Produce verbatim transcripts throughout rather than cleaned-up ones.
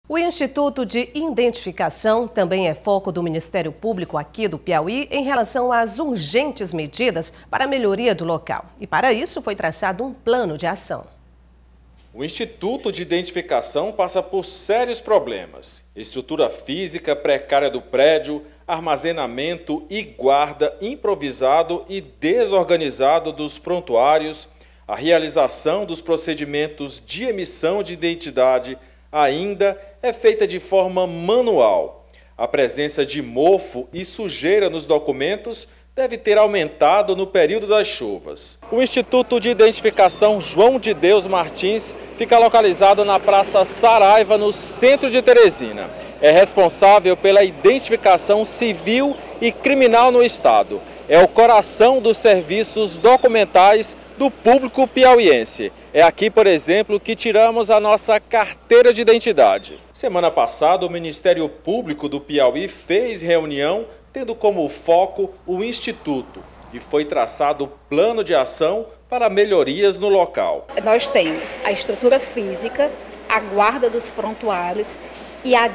O Instituto de Identificação também é foco do Ministério Público aqui do Piauí em relação às urgentes medidas para a melhoria do local. E para isso foi traçado um plano de ação. O Instituto de Identificação passa por sérios problemas. Estrutura física precária do prédio, armazenamento e guarda improvisado e desorganizado dos prontuários, a realização dos procedimentos de emissão de identidade ainda é feita de forma manual. A presença de mofo e sujeira nos documentos deve ter aumentado no período das chuvas. O Instituto de Identificação João de Deus Martins fica localizado na Praça Saraiva, no centro de Teresina. É responsável pela identificação civil e criminal no estado. É o coração dos serviços documentais do público piauiense. É aqui, por exemplo, que tiramos a nossa carteira de identidade. Semana passada, o Ministério Público do Piauí fez reunião tendo como foco o Instituto e foi traçado plano de ação para melhorias no local. Nós temos a estrutura física, a guarda dos prontuários e a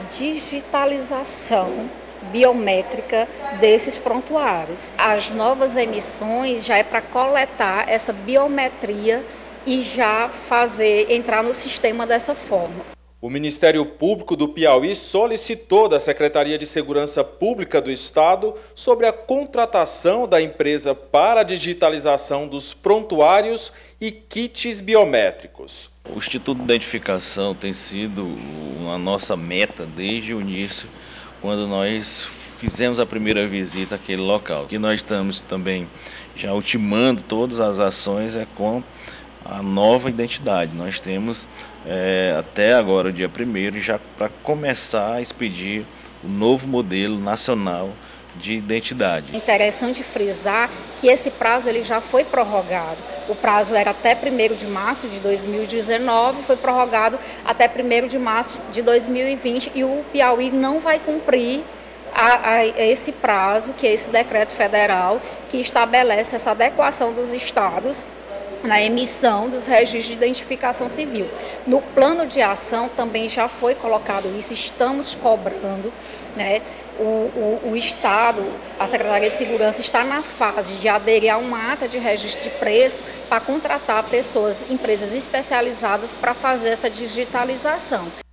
digitalização biométrica desses prontuários. As novas emissões já é para coletar essa biometria e já fazer entrar no sistema dessa forma. O Ministério Público do Piauí solicitou da Secretaria de Segurança Pública do Estado sobre a contratação da empresa para a digitalização dos prontuários e kits biométricos. O Instituto de Identificação tem sido a nossa meta desde o início, quando nós fizemos a primeira visita àquele local. Que nós estamos também já ultimando todas as ações é com a nova identidade. Nós temos é, até agora, o dia primeiro, já para começar a expedir o novo modelo nacional de identidade. É interessante frisar que esse prazo ele já foi prorrogado. O prazo era até primeiro de março de dois mil e dezenove, foi prorrogado até primeiro de março de dois mil e vinte e o Piauí não vai cumprir a, a esse prazo, que é esse decreto federal que estabelece essa adequação dos estados na emissão dos registros de identificação civil. No plano de ação também já foi colocado isso, estamos cobrando, né? O, o, o Estado, a Secretaria de Segurança está na fase de aderir a uma ata de registro de preço para contratar pessoas, empresas especializadas para fazer essa digitalização.